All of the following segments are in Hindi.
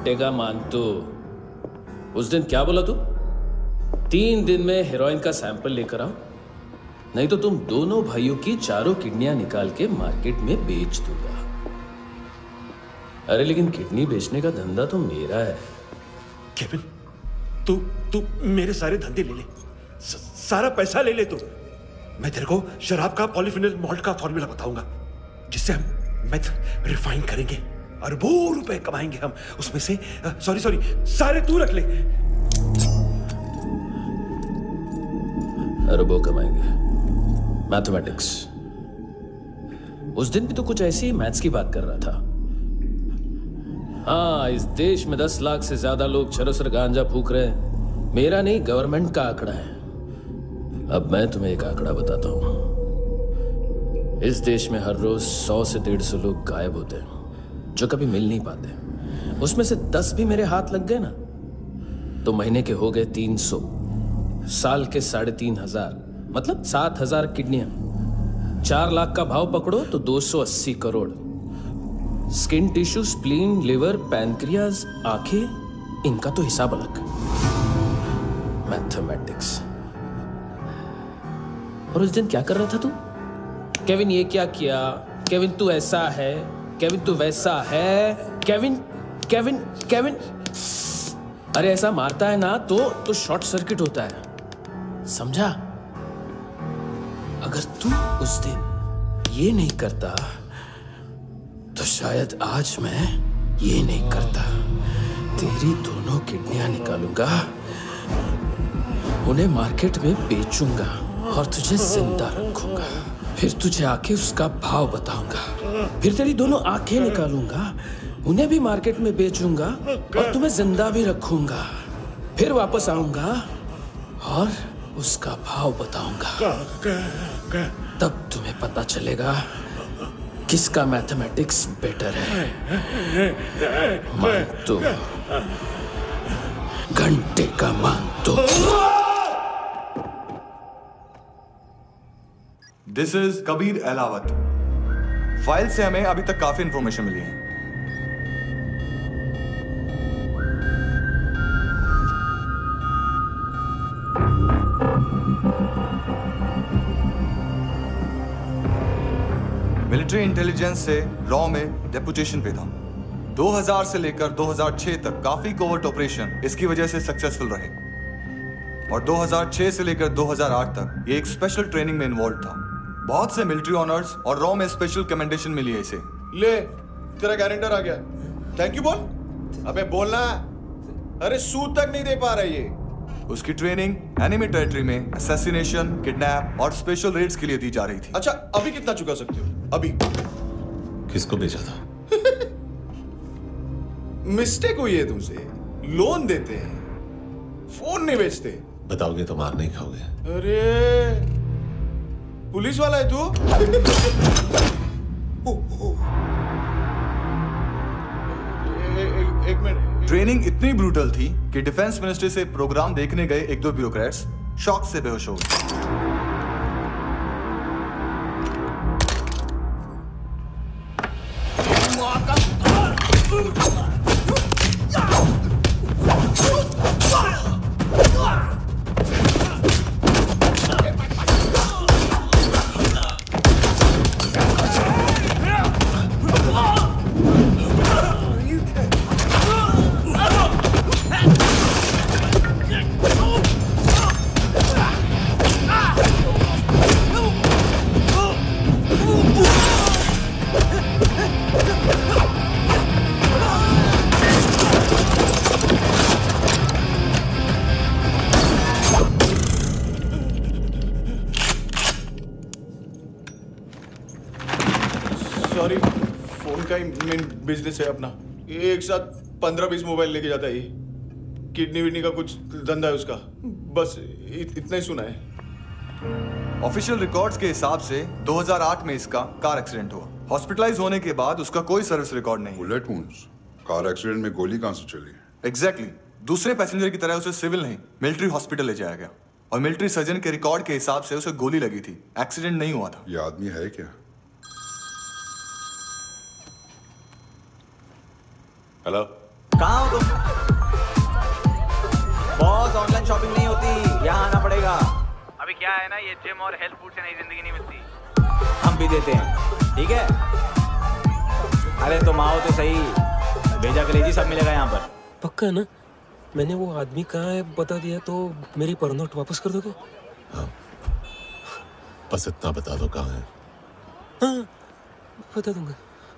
घंटे का मानतू। उस दिन क्या बोला तू? 3 दिन में हेरोइन का सैंपल लेकर आओ, नहीं तो तुम दोनों भाइयों की चारों किडनियां निकाल के मार्केट में बेच दूंगा। अरे लेकिन किडनी बेचने का धंधा तो मेरा है। केविन, तू मेरे सारे धंधे ले ले, सारा पैसा ले ले तू। मैं तेरे को शराब का पॉलीफिनल मॉल्ट का फॉर्मूला बताऊंगा, जिससे हम मेथ रिफाइन करेंगे, अरबों रुपए कमाएंगे हम उसमें से। सॉरी सारे तू रख ले। अरबों कमाएंगे, मैथमेटिक्स। उस दिन भी तो कुछ ऐसी मैथ्स की बात कर रहा था। हाँ, इस देश में 10 लाख से ज्यादा लोग चरस और गांजा फूक रहे हैं। मेरा नहीं, गवर्नमेंट का आंकड़ा है। अब मैं तुम्हें एक आंकड़ा बताता हूं। इस देश में हर रोज 100 से 150 लोग गायब होते हैं, जो कभी मिल नहीं पाते। उसमें से 10 भी मेरे हाथ लग गए ना, तो महीने के हो गए 300, साल के 3500, मतलब 7000 किडनियां। 4 लाख का भाव पकड़ो तो 280 crore. Skin tissue, spleen, liver, pancreas, आंखें, इनका तो हिसाब अलग। मैथमेटिक्स। और उस दिन क्या कर रहा था तू? केविन ये क्या किया, केविन तू ऐसा है, केविन तू वैसा है, केविन केविन केविन। अरे ऐसा मारता है ना तो शॉर्ट सर्किट होता है, समझा? अगर तू उस दिन ये नहीं करता तो शायद आज मैं ये नहीं करता। तेरी दोनों किडनियां निकालूंगा, उन्हें मार्केट में बेचूंगा और तुझे जिंदा रखूंगा। फिर तुझे आके उसका भाव बताऊंगा। फिर तेरी दोनों आंखें निकालूंगा, उन्हें भी मार्केट में बेचूंगा और तुम्हें जिंदा भी रखूंगा। फिर वापस आऊंगा और उसका भाव बताऊंगा। तब तुम्हें पता चलेगा किसका मैथमेटिक्स बेटर है। मानतो, घंटे का मानतो। This is Kabir Ahlawat. File से हमें अभी तक काफी इंफॉर्मेशन मिली है। मिलिट्री इंटेलिजेंस से रॉ में डेपुटेशन पे था। 2000 से लेकर 2006 तक काफी कोवर्ट ऑपरेशन इसकी वजह से सक्सेसफुल रहे, और 2006 से लेकर 2008 तक ये एक स्पेशल ट्रेनिंग में इन्वॉल्व था। बहुत से मिलिट्री ऑनर्स और रॉ में स्पेशल कमेंडेशन मिली है इसे। ले, तेरा गारंटर आ गया। थैंक यू बोल। अबे बोलना। अरे सूद तक नहीं दे पा रहा ये। उसकी ट्रेनिंग एनिमी टेरिटरी में असैसिनेशन, किडनैप और स्पेशल रेड्स के लिए दी जा रही थी। अच्छा, अभी कितना चुका सकते हो? अभी किसको भेजा था? मिस्टेक हुई है तुमसे। लोन देते हैं, फोन नहीं बेचते। बताओगे तो मार नहीं खाओगे। अरे पुलिस वाला है तू? एक मिनट। ट्रेनिंग इतनी ब्रूटल थी कि डिफेंस मिनिस्ट्री से प्रोग्राम देखने गए 1-2 ब्यूरोक्रेट्स शॉक से बेहोश हो गए। सॉरी, फोन का ही मेन बिजनेस है अपना। एक साथ 15-20 मोबाइल लेके जाता है ये। किडनी विडनी का कुछ धंधा है उसका। बस इतना ही सुना है। ऑफिशियल रिकॉर्ड्स के हिसाब से 2008 में इसका कार एक्सीडेंट हुआ। हॉस्पिटलाइज होने के बाद उसका कोई सर्विस रिकॉर्ड नहीं। Bullet wounds? कार एक्सीडेंट में गोली कहां से चली? एग्जैक्टली। दूसरे पैसेंजर की तरह उसे सिविल नहीं, मिलिट्री हॉस्पिटल ले जाया गया, और मिलिट्री सर्जन के रिकॉर्ड के हिसाब से उसे गोली लगी थी। एक्सीडेंट नहीं हुआ था। ये आदमी है क्या? हेलो, कहाँ हो तुम? बॉस ऑनलाइन शॉपिंग नहीं होती, यहाँ आना पड़ेगा। अभी क्या है ना, ये जिम और हेल्थ फूड से नई जिंदगी नहीं मिलती। हम भी देते हैं, ठीक है? अरे तुम आओ तो सही, भेजा कलेजी सब मिलेगा यहाँ पर। पक्का ना? मैंने वो आदमी कहाँ है बता दिया तो मेरी पर नोट वापस कर दोगे? हाँ, बस इतना बता दो कहाँ है। हाँ, बता दूंगा।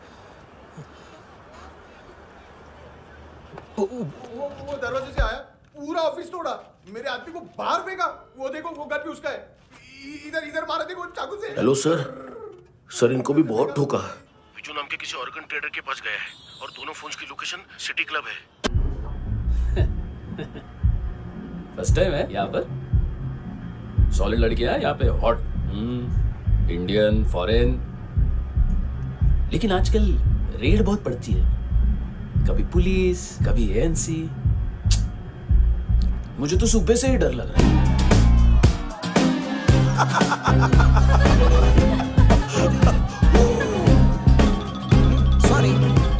वो दरवाजे से आया, पूरा ऑफिस तोड़ा, मेरे आदमी को बाहर फेंका। वो देखो, वो घर भी उसका है। इधर इधर मारा, देखो चाकू से। हेलो सर, सर इनको भी बहुत ठोका। विजू नाम के किसी ऑर्गन ट्रेडर के पास गया है और दोनों फोन्स की लोकेशन सिटी क्लब है। फर्स्ट टाइम है यहाँ पर। सॉलिड लड़कियां यहाँ पे, हॉट इंडियन फॉरेन। लेकिन आजकल रेड बहुत पड़ती है, कभी पुलिस कभी एएनसी। मुझे तो सुबह से ही डर लग रहा है। सॉरी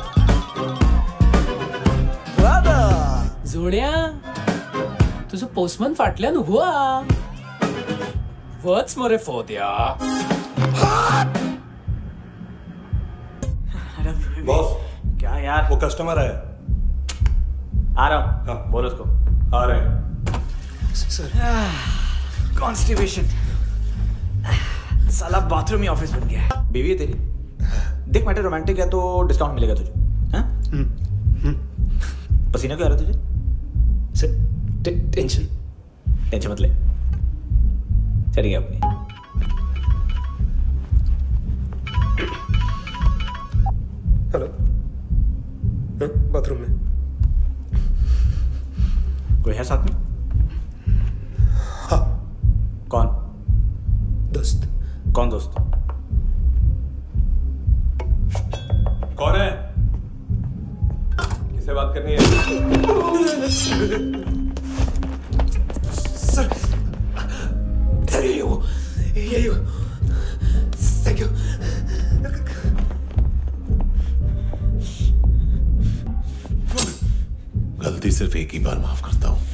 जोड्या, तुझं पोस्टमन फाटल्यान हुआ वच मरे फोद्या। बॉस, क्या यार? वो कस्टमर है। आ रहा हूँ। हाँ। बोलो उसको। आ रहे हैं। कॉन्स्टिपेशन, साला बाथरूम ही ऑफिस बन गया है। बीवी है तेरी? देख मैटर रोमांटिक है तो डिस्काउंट मिलेगा तुझे। हाँ? पसीना क्यों आ रहा है तुझे? टेंशन टेंशन मत ले, चलेगी अपनी। हेलो, बाथरूम में कोई है साथ में? हाँ। कौन? दोस्त। कौन दोस्त? कौन है? किससे बात करनी है? सर, सर यही हो। Thank you. गलती सिर्फ एक ही बार माफ करता हूँ।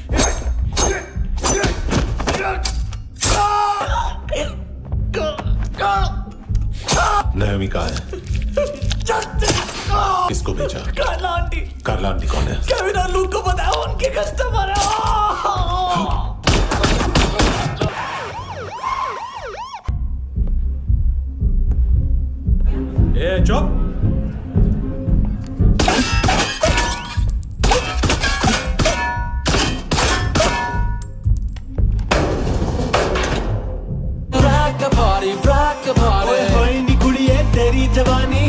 नयमी कहाँ है? किसको भेजा? कार्ला आंटी। कार्ला आंटी कौन है? केविन और लूक को बताया, उनके कस्टमर है। ए चुप। तेरी जवानी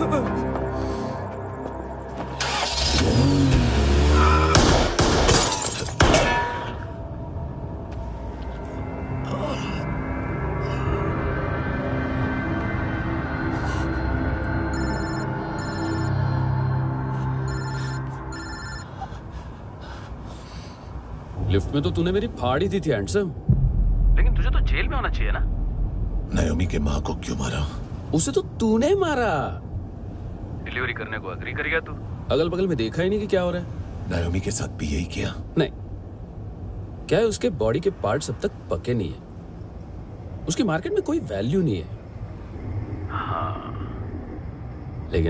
लिफ्ट में तो तूने मेरी फाड़ ही दी थी हैंडसम। लेकिन तुझे तो जेल में होना चाहिए ना। नायोमी के माँ को क्यों मारा? उसे तो तूने मारा। डिलीवरी करने को अग्री कर गया तू। अगल बगल में देखा ही नहीं कि क्या हो रहा है। नायोमी के साथ भी यही किया? नहीं, क्या है उसके बॉडी के पार्ट्स अब तक पके नहीं है। उसकी मार्केट में कोई वैल्यू नहीं है। हाँ, लेकिन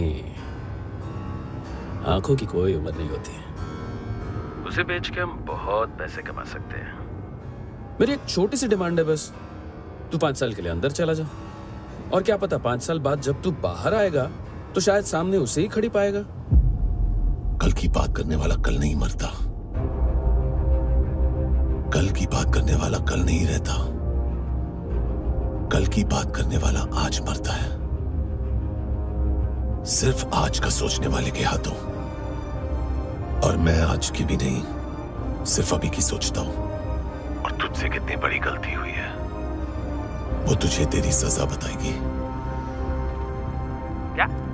आंखों की कोई उम्र नहीं होती। उसे बेच के हम बहुत पैसे कमा सकते हैं। मेरी एक छोटी सी डिमांड है बस, तू 5 साल के लिए अंदर चला जा, और क्या पता 5 साल बाद जब तू बाहर आएगा तो शायद सामने उसे ही खड़ी पाएगा। कल की बात करने वाला कल नहीं मरता, कल की बात करने वाला कल नहीं रहता, कल की बात करने वाला आज मरता है। सिर्फ आज का सोचने वाले के हाथों। और मैं आज की भी नहीं, सिर्फ अभी की सोचता हूं। और तुझसे कितनी बड़ी गलती हुई है वो तुझे तेरी सजा बताएगी। क्या?